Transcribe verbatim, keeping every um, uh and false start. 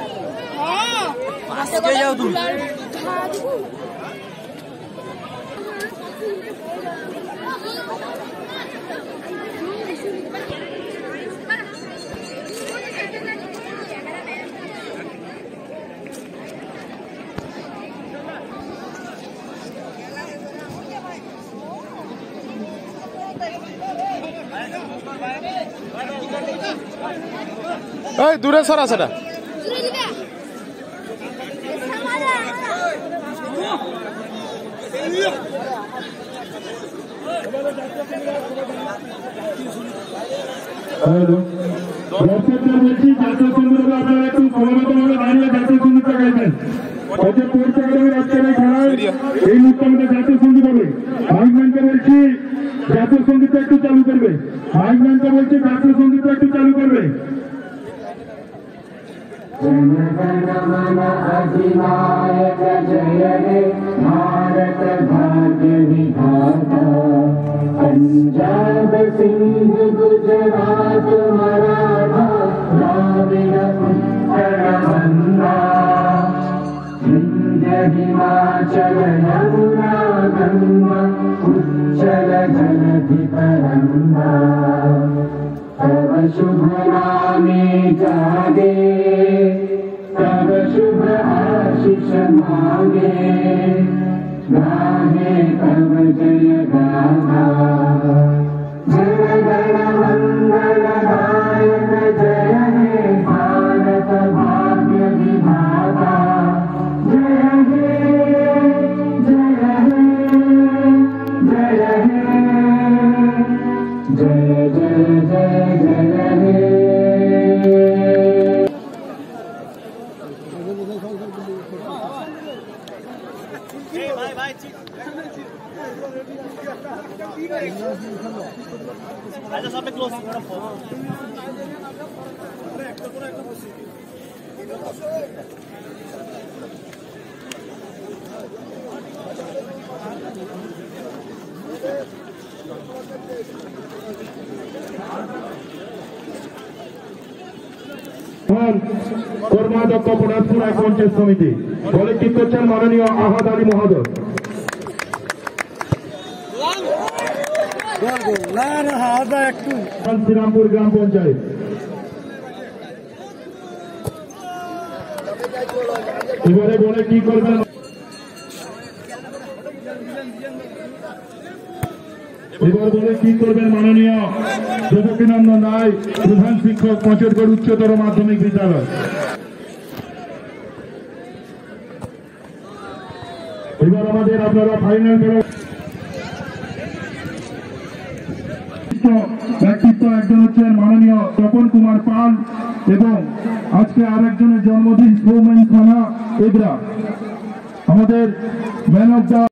আজকে যাও তুমি এই দূরে সরা সেটা দর্শকদের বলছি জাতীয় সঙ্গীতটা আপনারা একটু সমবেতভাবে দাঁড়িয়ে জাতীয় সঙ্গীতটা গাইবেন। হয়তো পড়তে পারবে আজকের এই খেলায় এই মুহূর্তে আমাদের জাতীয় সঙ্গীত হবে। মাইক ম্যানকে বলছি জাতীয় সঙ্গীতটা একটু চালু করবে। মাইক ম্যানকে বলছি জাতীয় সঙ্গীতটা একটু চালু করবে। अधिनायक जय हे भारत भाग्य विधाता पंजाब सिंध गुजरात मराठा द्राविड़ उत्कल गंगा विंध्य हिमाचल यमुना गंगा उच्चल जलधि तरंगा तव शुभ नामे जागे तब शुभ आशीष मांगे गाहे तब जय गाथा जय गण मंगल दायक जय हे भारत भाग्य विधाता जय हे जय हे जय हे जय जय जय जय हे আচ্ছা সবে ক্লোজ কর্মাধ্যক্ষ পদার্থ পঞ্চায়েত সমিতি বলে কি করছেন মাননীয় আহাদ আলী মহোদয়। শ্রীরামপুর গ্রাম পঞ্চায়েত এবারে বলে কি করবেন এবার বলে কি করবেন মাননীয় দেবকীনন্দন রায় প্রধান শিক্ষক পঞ্চগড় উচ্চতর মাধ্যমিক বিদ্যালয়। এবার আমাদের আপনারা ফাইনাল ব্যক্তিত্ব একজন হচ্ছেন মাননীয় তপন কুমার পাল এবং আজকে আরেকজনের জন্মদিন সৌমেন খানা এগরা আমাদের ম্যান অফ দ্য